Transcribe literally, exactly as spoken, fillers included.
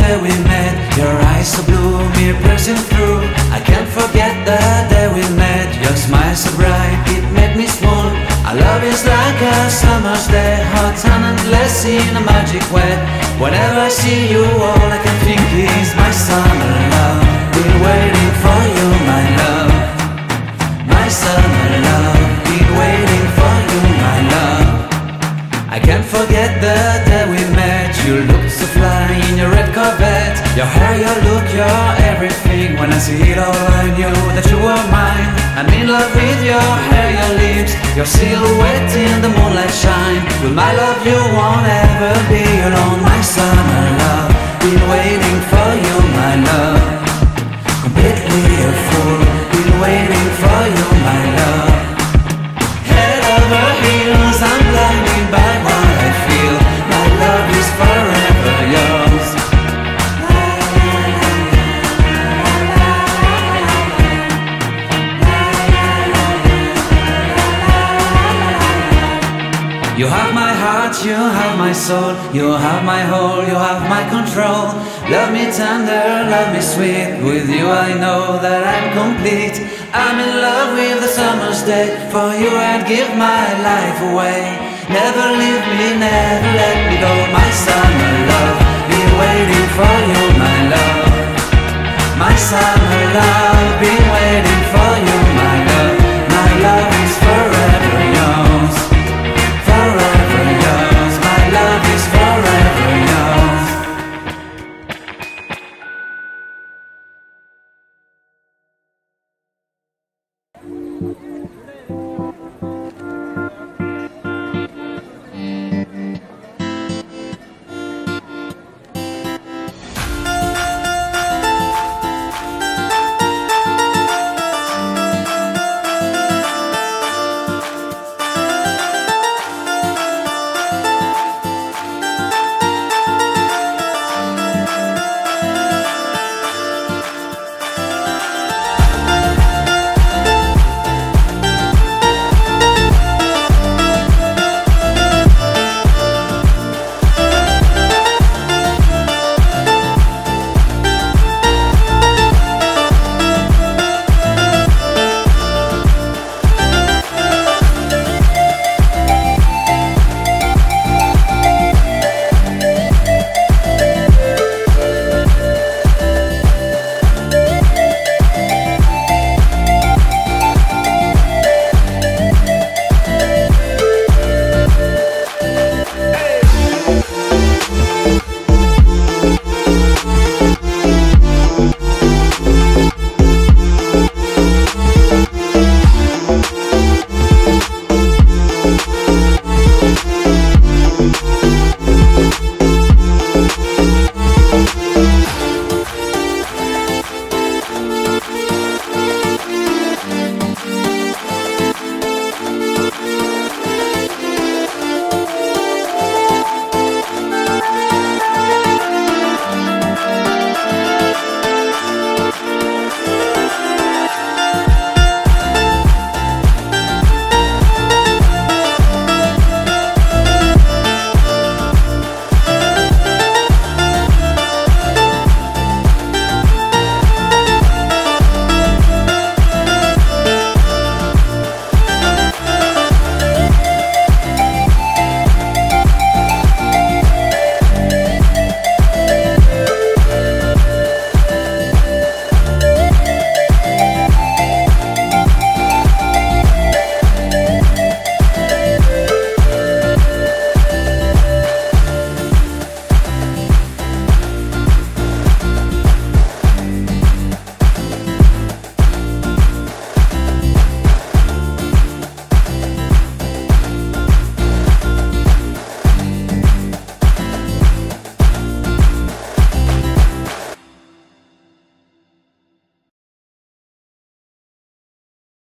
day we met. Your eyes so blue, me piercing through. I can't forget the day we met. Your smile so bright, it made me swoon. Our love is like a summer's day, hot and endless in a magic way. Whenever I see you, all I can think is my summer love. Been waiting for you, my love. My summer love. Been waiting for you, my love. I can't forget the day we met. You looked so fly in your red Corvette. Your hair, your look, your everything. When I see it all, I knew that you were mine. I'm in love with your hair, your lips, your silhouette in the moonlight shine. With my love you won't ever be alone. My summer love, been waiting for you, my love. Completely a fool, been waiting for you, my love. Head over heels, I'm blinded by what I feel. My love is forever yours. You have my heart, you have my soul. You have my whole, you have my control. Love me tender, love me sweet. With you I know that I'm complete. I'm in love with the summer's day. For you I'd give my life away. Never leave me, never